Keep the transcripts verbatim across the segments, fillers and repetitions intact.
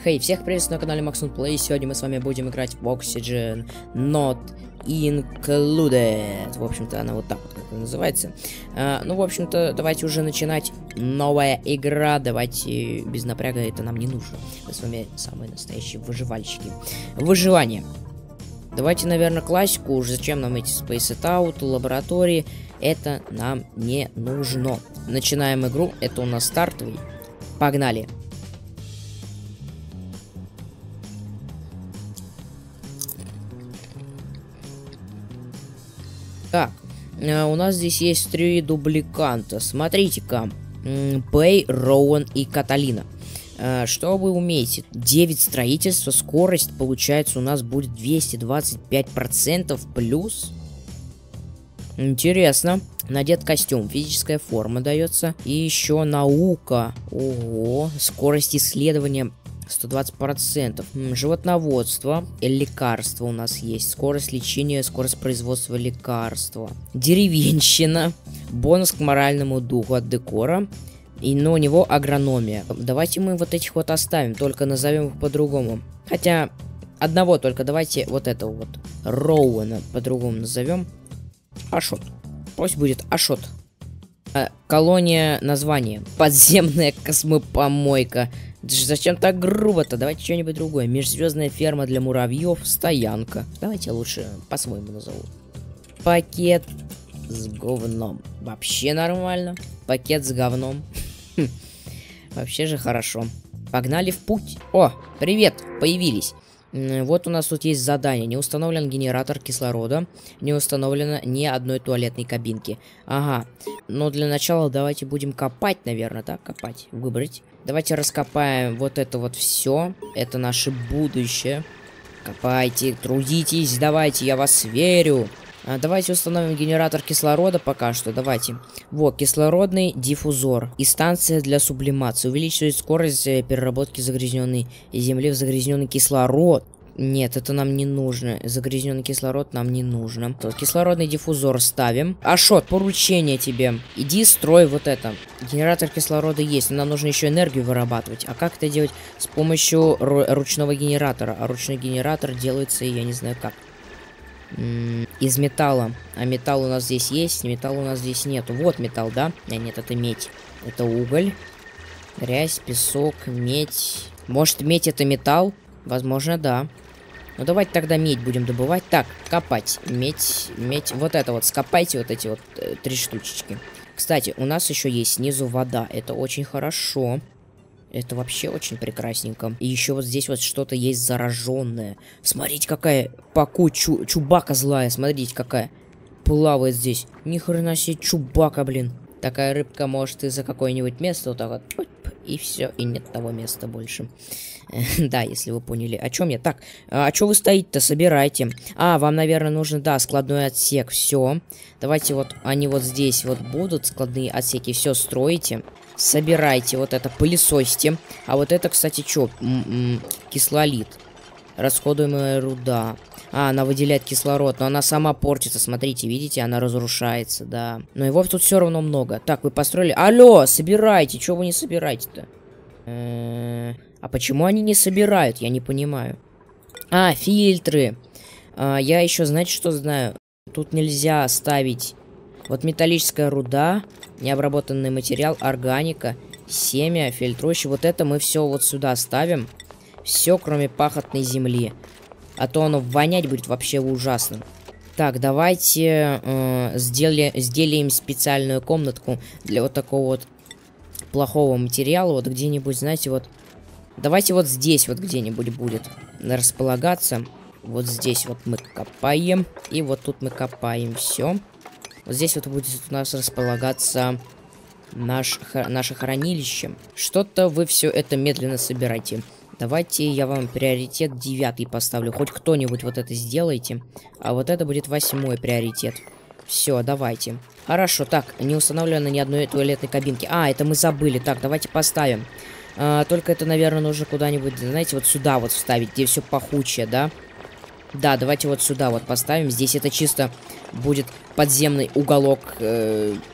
Хей, всех приветствую на канале MaxNutPlay. Сегодня мы с вами будем играть в Oxygen Not Included. В общем-то, она вот так вот как называется. А, ну, в общем-то, давайте уже начинать. Новая игра. Давайте без напряга, это нам не нужно. Мы с вами самые настоящие выживальщики. Выживание. Давайте, наверное, классику. Уж зачем нам эти Space It Out, лаборатории? Это нам не нужно. Начинаем игру. Это у нас стартовый. Погнали. Так, у нас здесь есть три дубликанта. Смотрите-ка. Бэй, Роуэн и Каталина. Что вы умеете? девять строительства, скорость, получается, у нас будет двести двадцать пять процентов плюс. Интересно. Надет костюм, физическая форма дается. И еще наука. Ого, скорость исследования сто двадцать процентов. Животноводство, лекарства у нас есть. Скорость лечения, скорость производства лекарства. Деревенщина. Бонус к моральному духу от декора. И но у него агрономия. Давайте мы вот этих вот оставим, только назовем их по-другому. Хотя одного только давайте вот этого вот Роуэна по-другому назовем. Ашот. Пусть будет Ашот. А, колония название. Подземная космопомойка. Зачем так грубо-то? Давайте что-нибудь другое. Межзвездная ферма для муравьев. Стоянка. Давайте лучше по-своему назову. Пакет с говном. Вообще нормально. Пакет с говном. Вообще же хорошо. Погнали в путь. О, привет, появились. Вот у нас тут есть задание. Не установлен генератор кислорода. Не установлено ни одной туалетной кабинки. Ага. Но для начала давайте будем копать, наверное, да? Копать. Выбрать. Давайте раскопаем вот это вот все. Это наше будущее. Копайте, трудитесь, давайте, я вас верю. А, давайте установим генератор кислорода пока что. Давайте. Вот, кислородный диффузор. И станция для сублимации. Увеличивает скорость переработки загрязненной земли в загрязненный кислород. Нет, это нам не нужно. Загрязненный кислород нам не нужно. Тут кислородный диффузор ставим. Ашот, поручение тебе. Иди строй вот это. Генератор кислорода есть, но нам нужно еще энергию вырабатывать. А как это делать? С помощью ручного генератора. А ручной генератор делается, я не знаю как. Из металла. А металл у нас здесь есть, металла у нас здесь нету. Вот металл, да? А нет, это медь. Это уголь. Грязь, песок, медь. Может, медь это металл? Возможно, да. Ну, давайте тогда медь будем добывать. Так, копать. Медь, медь. Вот это вот, скопайте вот эти вот э, три штучечки. Кстати, у нас еще есть снизу вода. Это очень хорошо. Это вообще очень прекрасненько. И еще вот здесь вот что-то есть зараженное. Смотрите, какая паку чу чубака злая. Смотрите, какая плавает здесь. Ни хрена себе чубака, блин. Такая рыбка может из-за какое-нибудь место вот так вот. И все, и нет того места больше. Да, если вы поняли, о чем я. Так, а что вы стоите-то? Собирайте. А, вам, наверное, нужно, да, складной отсек. Все. Давайте вот, они вот здесь вот будут, складные отсеки. Все строите. Собирайте вот это, пылесосьте. А вот это, кстати, что? Кислолит. Расходуемая руда. А, она выделяет кислород, но она сама портится. Смотрите, видите, она разрушается, да. Но его тут все равно много. Так, вы построили... Алло, собирайте. Чего вы не собираете-то? А почему они не собирают? Я не понимаю. А, фильтры. А, я еще, знаете, что знаю? Тут нельзя ставить... Вот металлическая руда, необработанный материал, органика, семя, фильтрующий. Вот это мы все вот сюда ставим. Все, кроме пахотной земли. А то оно вонять будет вообще ужасно. Так, давайте э, сделали, сделаем специальную комнатку для вот такого вот плохого материала. Вот где-нибудь, знаете, вот... Давайте вот здесь вот где-нибудь будет располагаться. Вот здесь вот мы копаем. И вот тут мы копаем все. Вот здесь вот будет у нас располагаться наш, наше хранилище. Что-то вы все это медленно собираете. Давайте я вам приоритет девятый поставлю. Хоть кто-нибудь вот это сделайте. А вот это будет восьмой приоритет. Все, давайте. Хорошо, так, не установлено ни одной туалетной кабинки. А, это мы забыли. Так, давайте поставим. А, только это, наверное, нужно куда-нибудь, знаете, вот сюда вот вставить, где все пахучее, да? Да, давайте вот сюда вот поставим. Здесь это чисто будет подземный уголок э,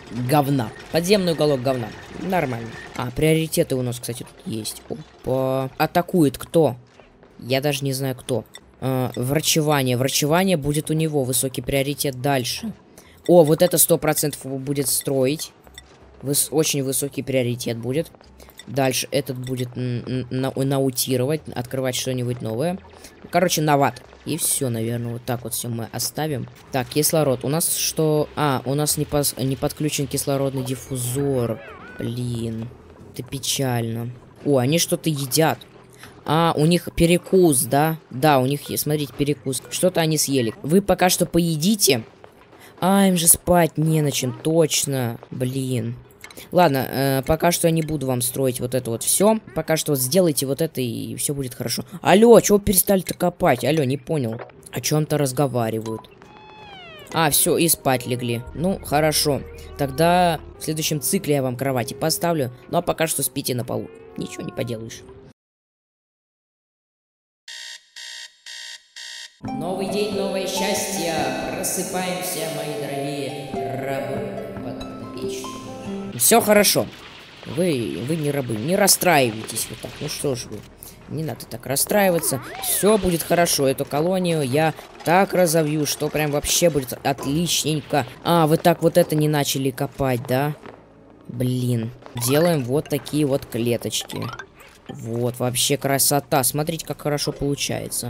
говна. Подземный уголок говна. Нормально. А, приоритеты у нас, кстати, тут есть. Опа. Атакует кто? Я даже не знаю, кто. А, врачевание. Врачевание будет у него. Высокий приоритет дальше. О, вот это сто процентов будет строить. Выс очень высокий приоритет будет. Дальше этот будет на наутировать, открывать что-нибудь новое. Короче, новат. И все, наверное, вот так вот все мы оставим. Так, кислород. У нас что? А, у нас не, пос... не подключен кислородный диффузор. Блин, это печально. О, они что-то едят. А, у них перекус, да? Да, у них есть, смотрите, перекус. Что-то они съели. Вы пока что поедите. А, им же спать не на чем, точно. Блин. Ладно, э, пока что я не буду вам строить вот это вот все. Пока что вот сделайте вот это, и все будет хорошо. Алло, чего перестали-то копать? Алло, не понял. О чем-то разговаривают. А, все, и спать легли. Ну, хорошо. Тогда в следующем цикле я вам кровати поставлю. Ну, а пока что спите на полу. Ничего не поделаешь. Новый день, новое счастье. Просыпаемся, мои дорогие рабы подопечные. Все хорошо. Вы, вы не рабы, не расстраивайтесь вот так. Ну что ж вы, не надо так расстраиваться. Все будет хорошо. Эту колонию я так разовью, что прям вообще будет отличненько. А, вы так вот это не начали копать, да? Блин. Делаем вот такие вот клеточки. Вот, вообще красота. Смотрите, как хорошо получается.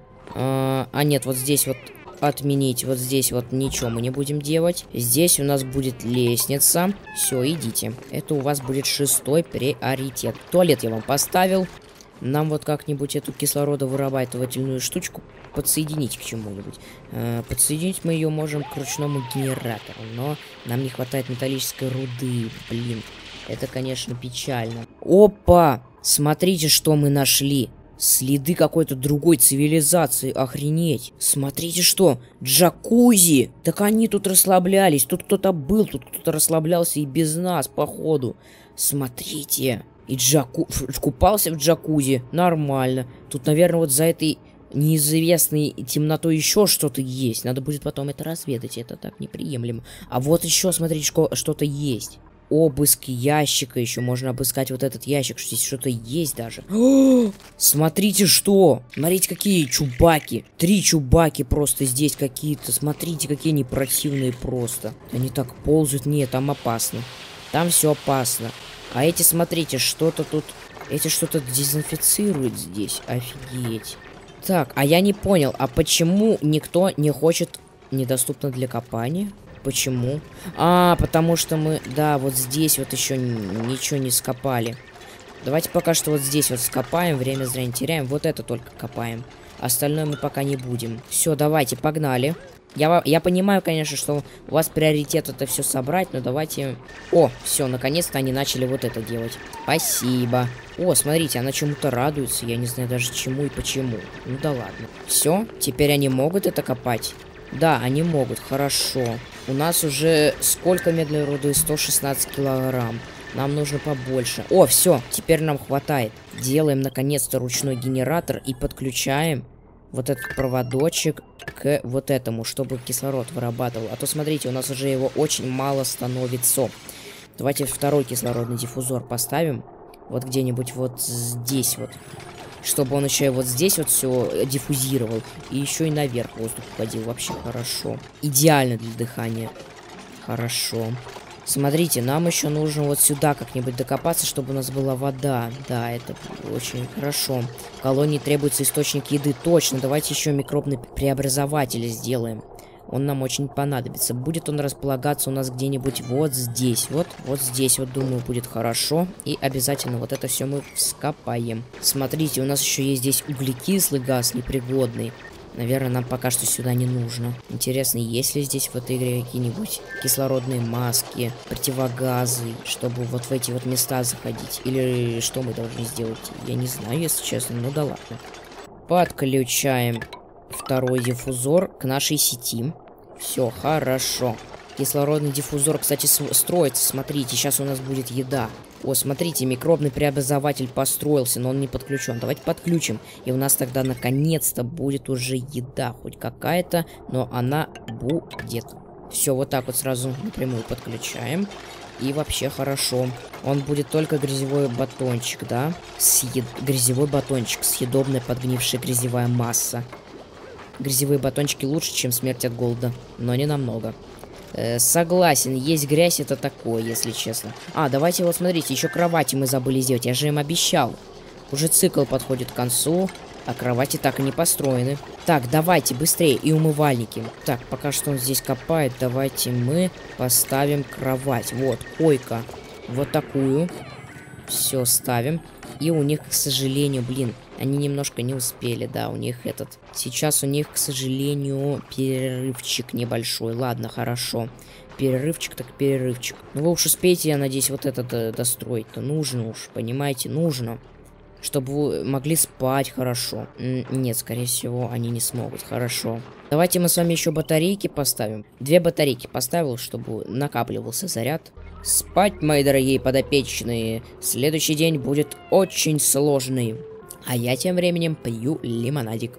А, а нет, вот здесь вот отменить. Вот здесь вот ничего мы не будем делать. Здесь у нас будет лестница. Все, идите. Это у вас будет шестой приоритет. Туалет я вам поставил. Нам вот как-нибудь эту кислородовырабатывательную штучку подсоединить к чему-нибудь. Э, подсоединить мы ее можем к ручному генератору. Но нам не хватает металлической руды. Блин, это, конечно, печально. Опа! Смотрите, что мы нашли. Следы какой-то другой цивилизации, охренеть. Смотрите что, джакузи. Так они тут расслаблялись, тут кто-то был, тут кто-то расслаблялся и без нас, походу. Смотрите, и джаку... купался в джакузи, нормально. Тут, наверное, вот за этой неизвестной темнотой еще что-то есть. Надо будет потом это разведать, это так неприемлемо. А вот еще, смотрите, что-то есть. Обыск ящика, еще можно обыскать вот этот ящик, что здесь что-то есть даже. О, смотрите что! Смотрите, какие чубаки. Три чубаки просто здесь какие-то. Смотрите, какие они противные просто. Они так ползают. Нет, там опасно. Там все опасно. А эти, смотрите, что-то тут... Эти что-то дезинфицируют здесь. Офигеть. Так, а я не понял, а почему никто не хочет недоступно для копания? Почему? А, потому что мы, да, вот здесь вот еще ничего не скопали. Давайте пока что вот здесь вот скопаем, время зря не теряем. Вот это только копаем. Остальное мы пока не будем. Все, давайте, погнали. Я, я понимаю, конечно, что у вас приоритет это все собрать, но давайте... О, все, наконец-то они начали вот это делать. Спасибо. О, смотрите, она чему-то радуется. Я не знаю даже чему и почему. Ну да ладно. Все, теперь они могут это копать? Да, они могут, хорошо. У нас уже сколько медной руды? сто шестнадцать килограмм. Нам нужно побольше. О, все, теперь нам хватает. Делаем наконец-то ручной генератор и подключаем вот этот проводочек к вот этому, чтобы кислород вырабатывал. А то, смотрите, у нас уже его очень мало становится. Давайте второй кислородный диффузор поставим. Вот где-нибудь вот здесь вот. Чтобы он еще и вот здесь вот все диффузировал. И еще и наверх воздух уходил. Вообще хорошо. Идеально для дыхания. Хорошо. Смотрите, нам еще нужно вот сюда как-нибудь докопаться, чтобы у нас была вода. Да, это очень хорошо. В колонии требуется источник еды. Точно, давайте еще микробный преобразователь сделаем. Он нам очень понадобится. Будет он располагаться у нас где-нибудь вот здесь. Вот, вот здесь вот, думаю, будет хорошо. И обязательно вот это все мы вскопаем. Смотрите, у нас еще есть здесь углекислый газ непригодный. Наверное, нам пока что сюда не нужно. Интересно, есть ли здесь в этой игре какие-нибудь кислородные маски, противогазы, чтобы вот в эти вот места заходить? Или что мы должны сделать? Я не знаю, если честно, ну да ладно. Подключаем второй диффузор к нашей сети. Все, хорошо. Кислородный диффузор, кстати, строится. Смотрите, сейчас у нас будет еда. О, смотрите, микробный преобразователь построился, но он не подключен. Давайте подключим. И у нас тогда наконец-то будет уже еда. Хоть какая-то, но она будет. Все, вот так вот сразу напрямую подключаем. И вообще хорошо. Он будет только грязевой батончик, да? Съед... Грязевой батончик, съедобная подгнившая грязевая масса. Грязевые батончики лучше, чем смерть от голода, но не намного. Э, согласен, есть грязь, это такое, если честно. А, давайте вот смотрите, еще кровати мы забыли сделать, я же им обещал. Уже цикл подходит к концу, а кровати так и не построены. Так, давайте быстрее, и умывальники. Так, пока что он здесь копает, давайте мы поставим кровать. Вот, койка, вот такую. Все, ставим. И у них, к сожалению, блин, они немножко не успели, да, у них этот... Сейчас у них, к сожалению, перерывчик небольшой. Ладно, хорошо. Перерывчик так перерывчик. Ну вы уж успеете, я надеюсь, вот это до достроить-то. Нужно уж, понимаете, нужно. Чтобы вы могли спать хорошо. Н нет, скорее всего, они не смогут. Хорошо. Давайте мы с вами еще батарейки поставим. Две батарейки поставил, чтобы накапливался заряд. Спать, мои дорогие подопечные. Следующий день будет очень сложный. А я тем временем пью лимонадик.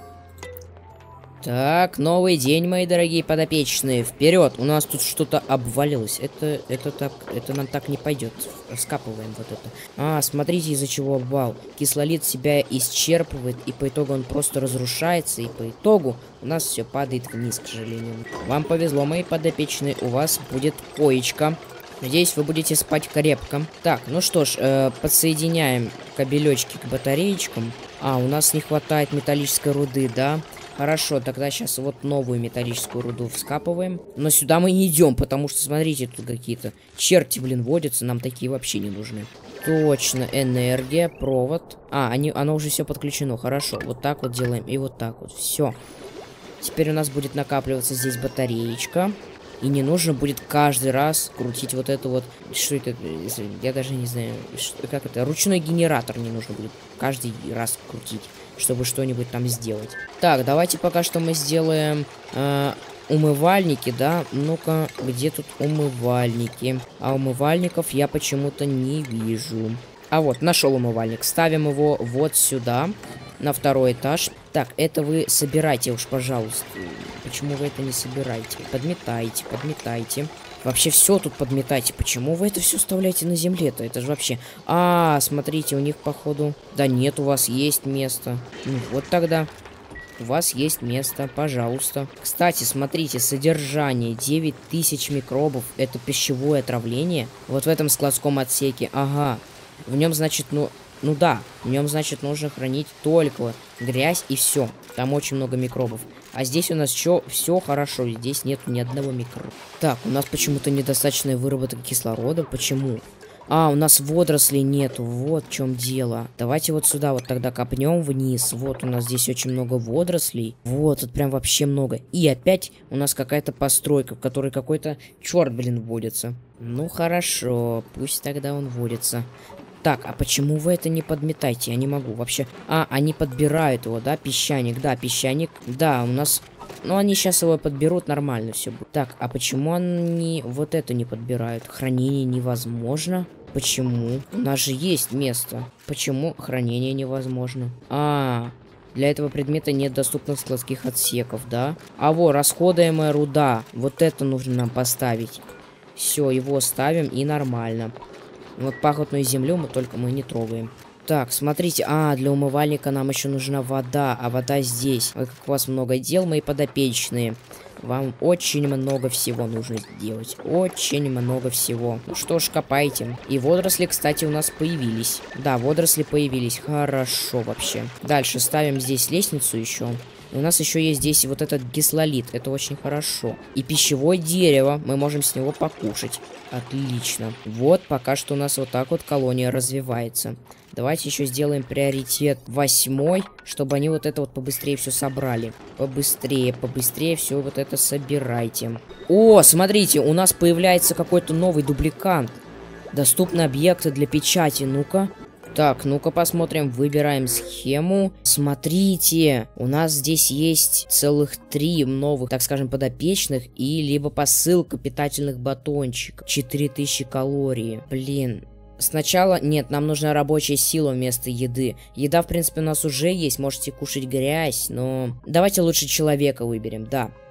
Так, новый день, мои дорогие подопечные. Вперед! У нас тут что-то обвалилось. Это, это так, это нам так не пойдет. Раскапываем вот это. А, смотрите, из-за чего обвал. Кислолит себя исчерпывает, и по итогу он просто разрушается, и по итогу у нас все падает вниз, к сожалению. Вам повезло, мои подопечные, у вас будет коечка. Надеюсь, вы будете спать крепко. Так, ну что ж, э, подсоединяем кабелечки к батареечкам. А, у нас не хватает металлической руды, да? Хорошо, тогда сейчас вот новую металлическую руду вскапываем. Но сюда мы не идем, потому что, смотрите, тут какие-то черти, блин, водятся. Нам такие вообще не нужны. Точно, энергия, провод. А, они, оно уже все подключено, хорошо. Вот так вот делаем и вот так вот, все. Теперь у нас будет накапливаться здесь батареечка. И не нужно будет каждый раз крутить вот это вот... Что это? Я даже не знаю, что, как это? Ручной генератор не нужно будет каждый раз крутить, чтобы что-нибудь там сделать. Так, давайте пока что мы сделаем э, умывальники, да? Ну-ка, где тут умывальники? А умывальников я почему-то не вижу. А вот, нашел умывальник. Ставим его вот сюда, на второй этаж. Так, это вы собирайте уж, пожалуйста. Почему вы это не собираете? Подметайте, подметайте. Вообще все тут подметайте. Почему вы это все оставляете на земле-то? Это же вообще... А, смотрите, у них, походу... Да нет, у вас есть место. Ну, вот тогда. У вас есть место, пожалуйста. Кстати, смотрите, содержание девять тысяч микробов. Это пищевое отравление. Вот в этом складском отсеке. Ага. В нем, значит, ну... Ну да, в нем, значит, нужно хранить только грязь и все. Там очень много микробов. А здесь у нас все, все хорошо, здесь нет ни одного микроба. Так, у нас почему-то недостаточный выработок кислорода. Почему? А, у нас водорослей нету, вот в чем дело. Давайте вот сюда вот тогда копнем вниз. Вот у нас здесь очень много водорослей. Вот, тут прям вообще много. И опять у нас какая-то постройка, в которой какой-то черт, блин, водится. Ну хорошо, пусть тогда он водится. Так, а почему вы это не подметаете? Я не могу вообще. А, они подбирают его, да, песчаник. Да, песчаник. Да, у нас... Ну, они сейчас его подберут, нормально все будет. Так, а почему они вот это не подбирают? Хранение невозможно. Почему? У нас же есть место. Почему хранение невозможно? А, для этого предмета нет доступных складских отсеков, да? А вот, расходуемая руда. Вот это нужно нам поставить. Все, его ставим и нормально. Вот пахотную землю мы только мы не трогаем. Так, смотрите. А, для умывальника нам еще нужна вода. А вода здесь. Ой, как у вас много дел, мои подопечные. Вам очень много всего нужно сделать. Очень много всего. Ну что ж, копайте. И водоросли, кстати, у нас появились. Да, водоросли появились. Хорошо вообще. Дальше ставим здесь лестницу еще. И у нас еще есть здесь вот этот кислолит. Это очень хорошо. И пищевое дерево. Мы можем с него покушать. Отлично. Вот пока что у нас вот так вот колония развивается. Давайте еще сделаем приоритет восьмой, чтобы они вот это вот побыстрее все собрали. Побыстрее, побыстрее все вот это собирайте. О, смотрите, у нас появляется какой-то новый дубликант. Доступны объекты для печати. Ну-ка. Так, ну-ка посмотрим, выбираем схему. Смотрите, у нас здесь есть целых три новых, так скажем, подопечных. И либо посылка питательных батончиков. четыре тысячи калорий. Блин. Сначала, нет, нам нужна рабочая сила вместо еды. Еда, в принципе, у нас уже есть, можете кушать грязь, но... Давайте лучше человека выберем, да.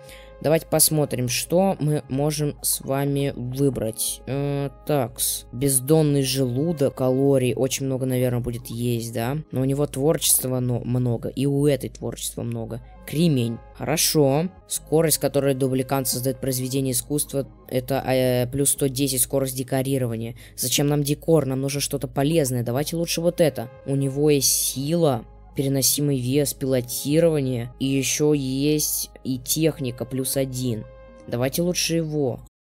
Давайте посмотрим, что мы можем с вами выбрать. Э, такс. Бездонный желудок, калорий очень много, наверное, будет есть, да? Но у него творчества но много, и у этой творчества много. Кремень. Хорошо. Скорость, которой дубликант создает произведение искусства, это э, плюс сто десять скорость декорирования. Зачем нам декор? Нам нужно что-то полезное. Давайте лучше вот это. У него есть сила, переносимый вес, пилотирование. И еще есть и техника плюс один. Давайте лучше его.